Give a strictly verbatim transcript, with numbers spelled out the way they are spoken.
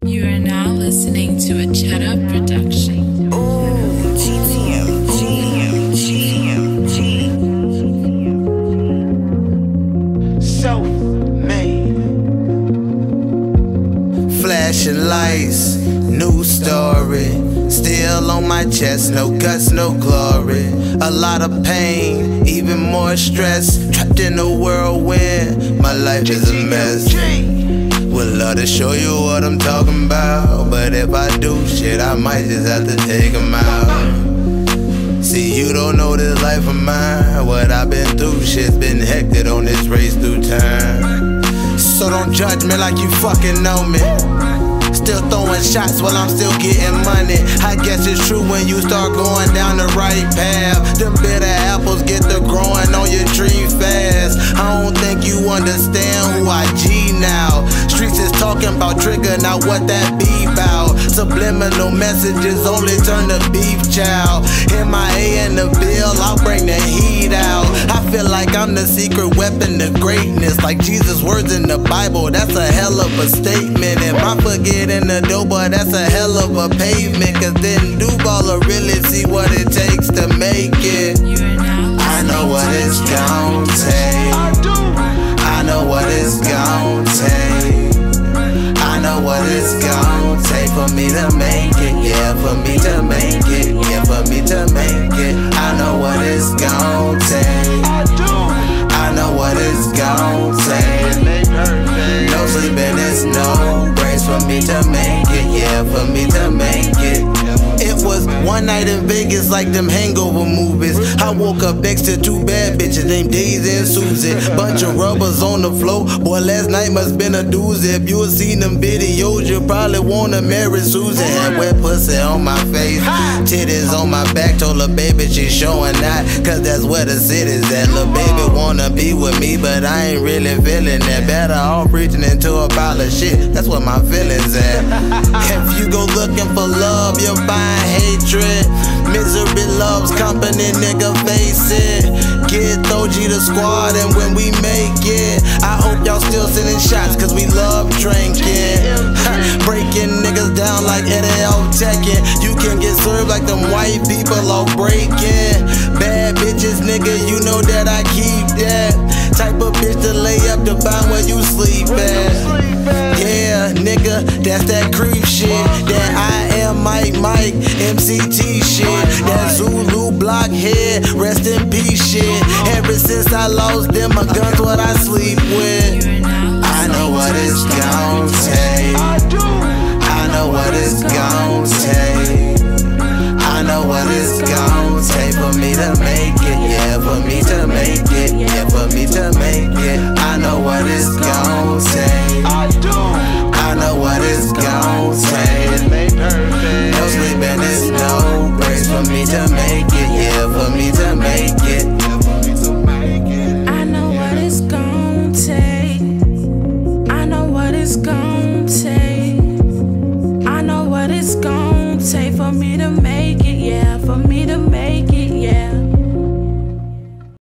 You are now listening to a Cheddar production. Ooh, G T M, G T M, G T M, G. Self-made. Flashing lights, new story. Still on my chest, no guts, no glory. A lot of pain, even more stress. Trapped in a whirlwind, my life is a mess. Would love to show you what I'm talking about, but if I do shit, I might just have to take 'em out. See, you don't know this life of mine. What I've been through, shit's been hectic on this race through time. So don't judge me like you fucking know me. Still throwing shots while I'm still getting money. I guess it's true when you start going down the right path. Them bitter apples get to growing on your tree fast. I don't think you understand who I G now. Streets is talking about trigger, not what that be bout. Subliminal messages only turn to beef chow. M I A in the bill, I'll bring the heat out. I feel like I'm the secret weapon to greatness. Like Jesus' words in the Bible, that's a hell of a statement. If I forget in the dough, but that's a hell of a pavement. Cause then Duval really see what it takes to make it. I know what it's gon' take. I know what it's gon' take. I know what it's gon' take for me to make it. Yeah, for me to make it. Yeah, for me to make it. I know what it's gon' take. I know what it's gon' take. No sleeping, it's no breaks for me to make it. Yeah, for me to make it. It was one night in Vegas like them hangover movies. I woke up next to two bad bitches named Daisy and Susie. Bunch of rubbers on the floor. Boy, last night must been a doozy. If you had seen them videos, you probably wanna marry Susie. Had wet pussy on my face, titties on my back. Told her baby she showing out, cause that's where the city's at. Lil' baby wanna be with me, but I ain't really feeling that. Better off reaching into a pile of shit. That's where my feelings at. If you go looking for love, you'll find hatred. Misery loves company, nigga, face it. Get O G the squad, and when we make it, I hope y'all still sending shots, cause we love drinking. Breaking niggas down like N A L Tekken. You can get served like them white people all breaking. Bad bitches, nigga, you know that I keep that. Type of bitch to lay up to find where you sleep at. Yeah, nigga, that's that creep shit. That I am Mike Mike, M C T shit. That Zulu blockhead, rest in peace shit. Ever since I lost them, my gun's what I sleep with. I know what it's gon' take. I know what it's gon' take. I know what it's gon' take for me to make it. Yeah, for me to make it. Yeah, for me to make it. I know what it's gon' take. I know what it's gon' take. No sleeping, it's no breaks for me to make it. Yeah, for me to make it. I know what it's gon' take. I know what it's gon' take. I know what it's gon' take for me to make it. Yeah, for me to make it.